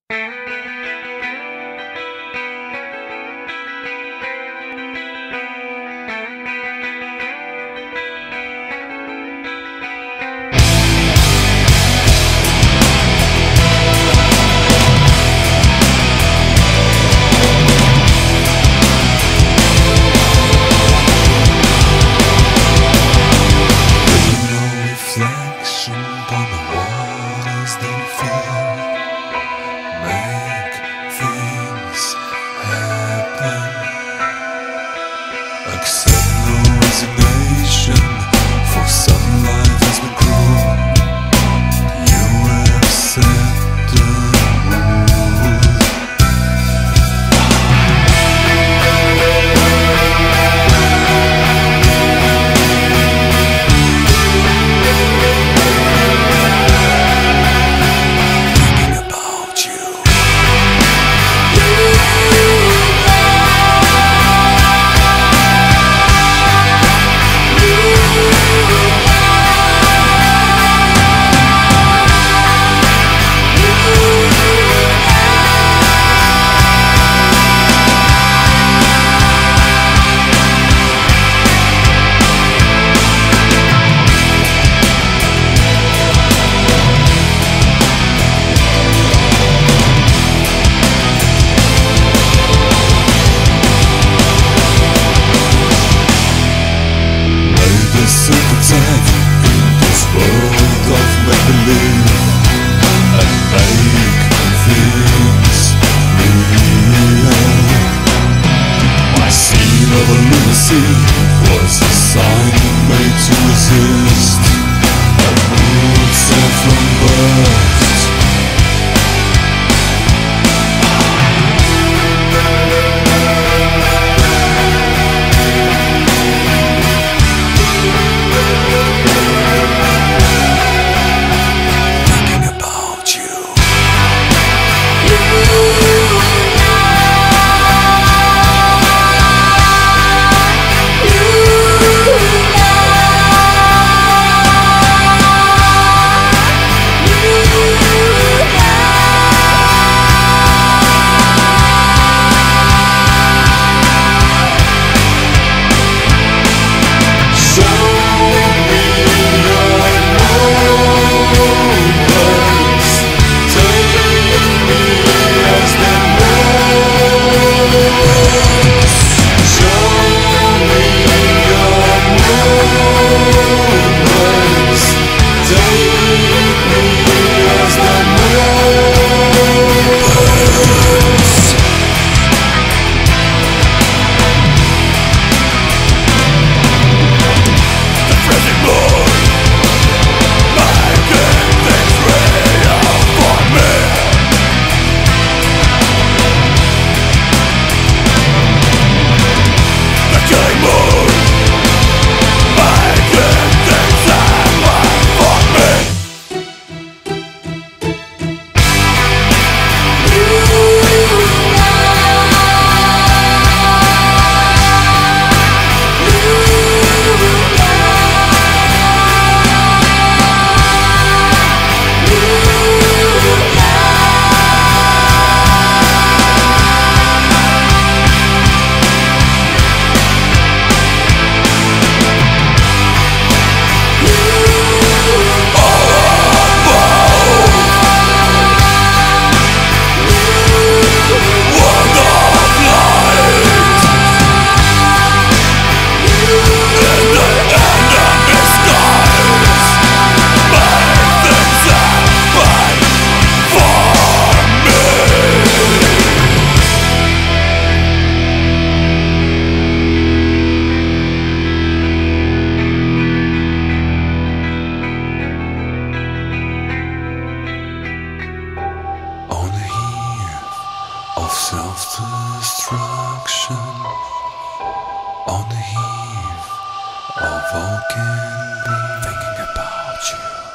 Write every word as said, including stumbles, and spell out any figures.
Accept no resignation, for some life has been cruel. You have set the rule. Thinking about you. Sympathize in this world of make-believe and make things real. My scene of a lunacy was a sign made to resist a mood set from birth. Self-destruction on the eve of all can be. Thinking about you.